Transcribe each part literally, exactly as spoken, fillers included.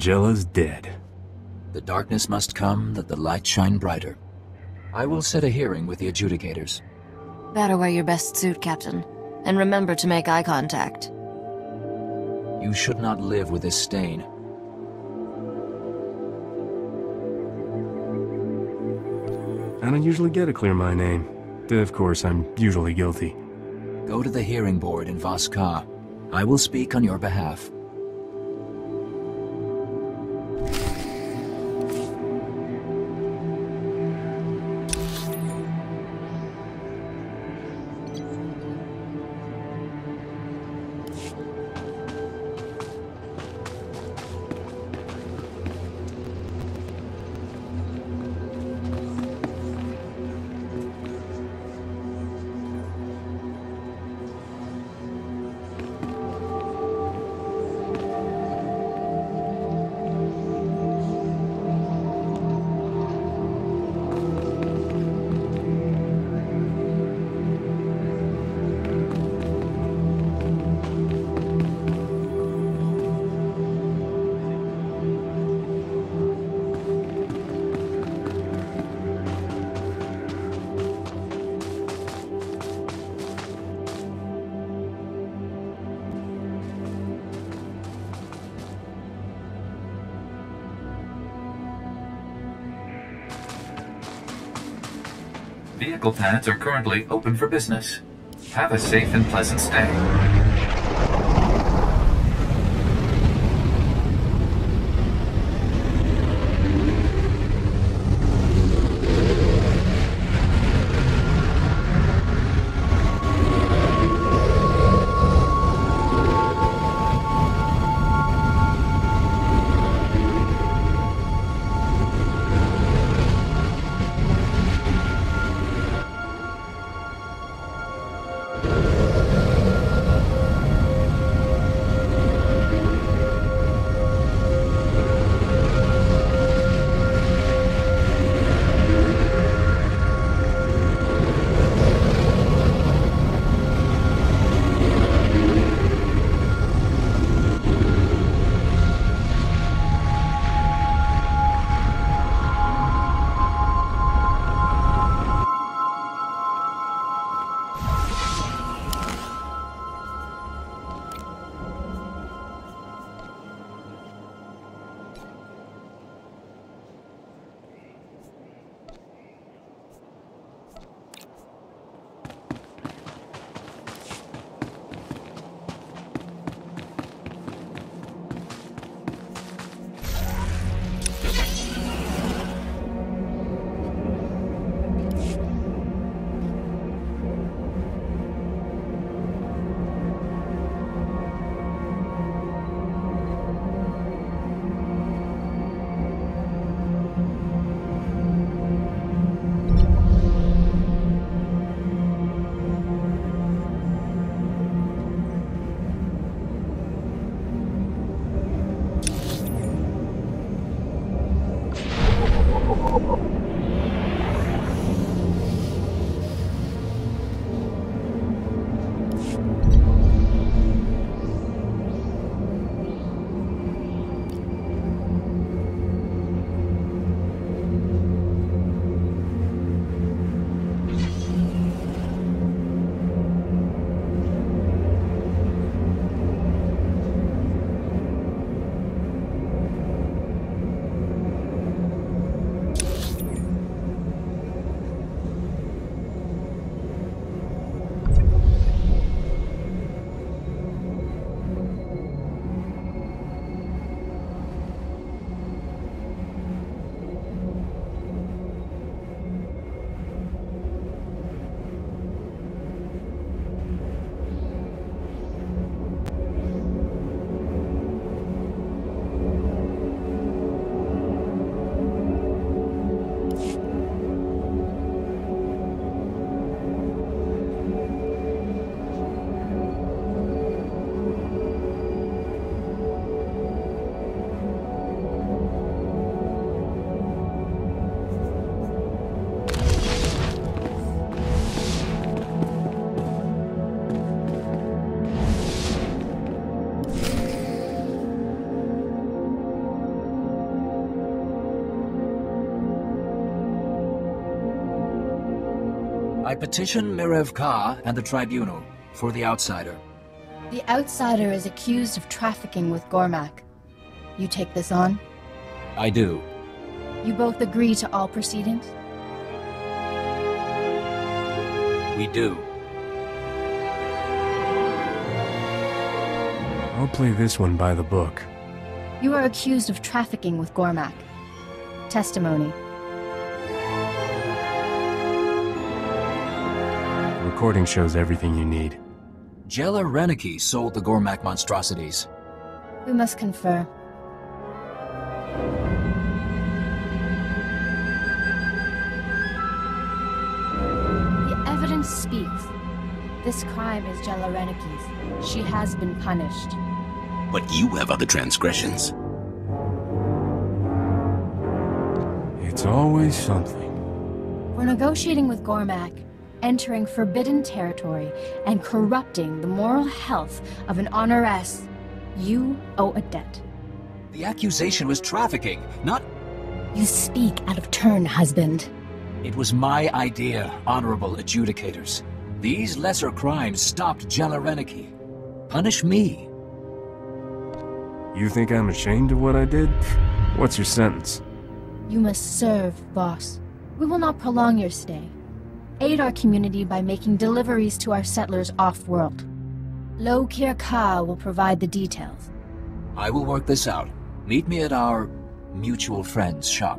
Magella's dead. The darkness must come that the light shine brighter. I will set a hearing with the adjudicators. Better wear your best suit, Captain. And remember to make eye contact. You should not live with this stain. I don't usually get to clear my name. Of course, I'm usually guilty. Go to the hearing board in Lokir-Ka. I will speak on your behalf. Vehicle pads are currently open for business. Have a safe and pleasant stay. I petition Lokir-Ka and the Tribunal for the outsider. The outsider is accused of trafficking with Gormak. You take this on? I do. You both agree to all proceedings? We do. I'll play this one by the book. You are accused of trafficking with Gormak. Testimony. The recording shows everything you need. Jela-Reneki sold the Gormak monstrosities. We must confer. The evidence speaks. This crime is Jela-Reneki's. She has been punished. But you have other transgressions. It's always something. We're negotiating with Gormak, entering forbidden territory, and corrupting the moral health of an honoress. You owe a debt. The accusation was trafficking, not... You speak out of turn, husband. It was my idea, honorable adjudicators. These lesser crimes stopped Jela-Reneki. Punish me. You think I'm ashamed of what I did? What's your sentence? You must serve, boss. We will not prolong your stay. Aid our community by making deliveries to our settlers off-world. Lokir-Ka will provide the details. I will work this out. Meet me at our mutual friend's shop.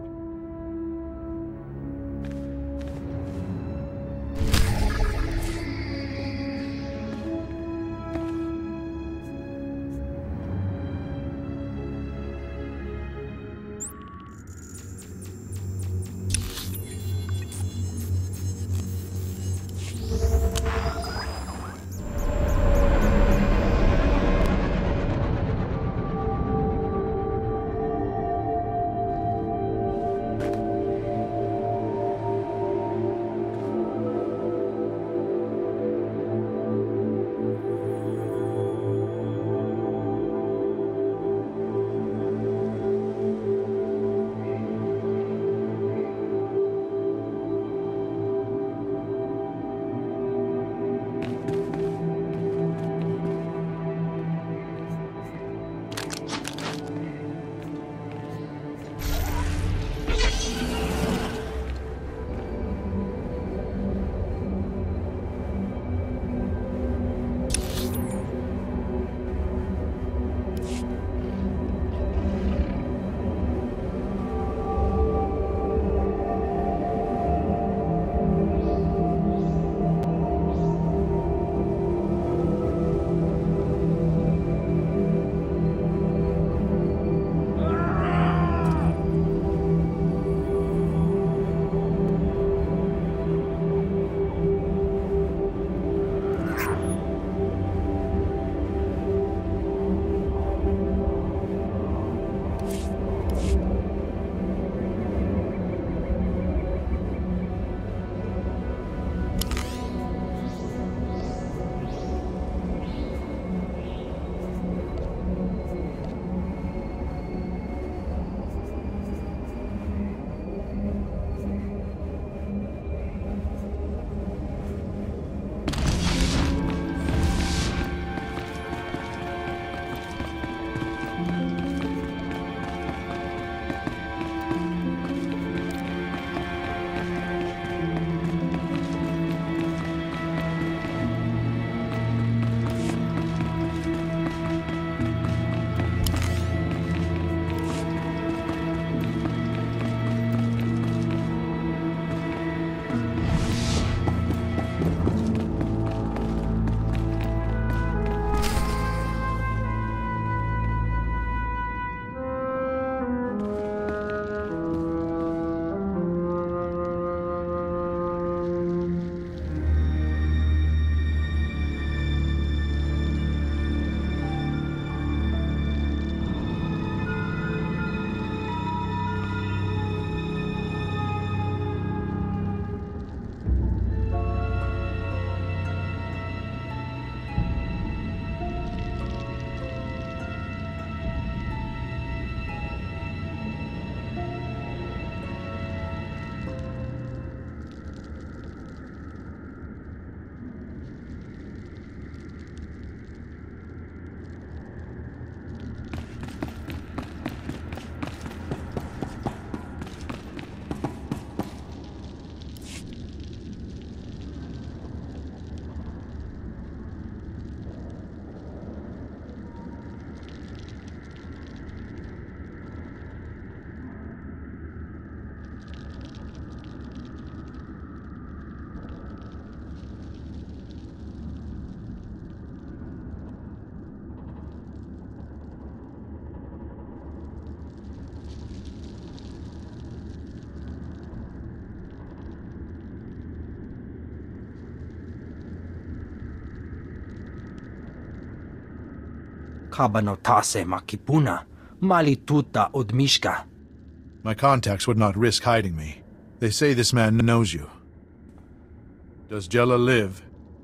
Kabanotase makipuna, malituta odmishka. My contacts would not risk hiding me. They say this man knows you. Does Jella live?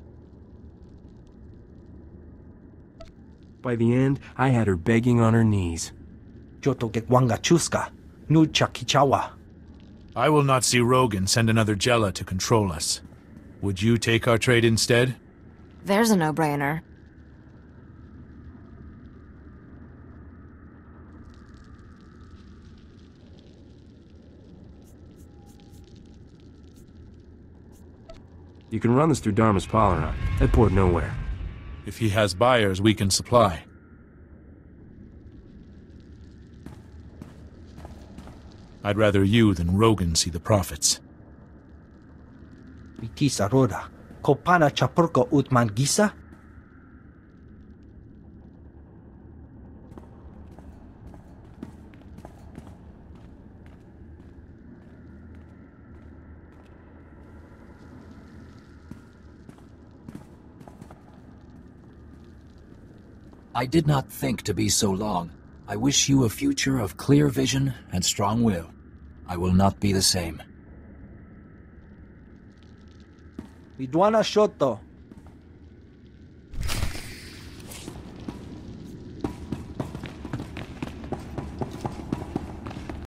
By the end, I had her begging on her knees. Jotogekwanga chuska, nucha kichawa. I will not see Rogan send another Jella to control us. Would you take our trade instead? There's a no-brainer. You can run this through Dharma's Polyron. That port nowhere. If he has buyers, we can supply. I'd rather you than Rogan see the profits. Vitisa roda, kopana chapurko utman gisa? I did not think to be so long. I wish you a future of clear vision and strong will. I will not be the same. Vidwana shoto.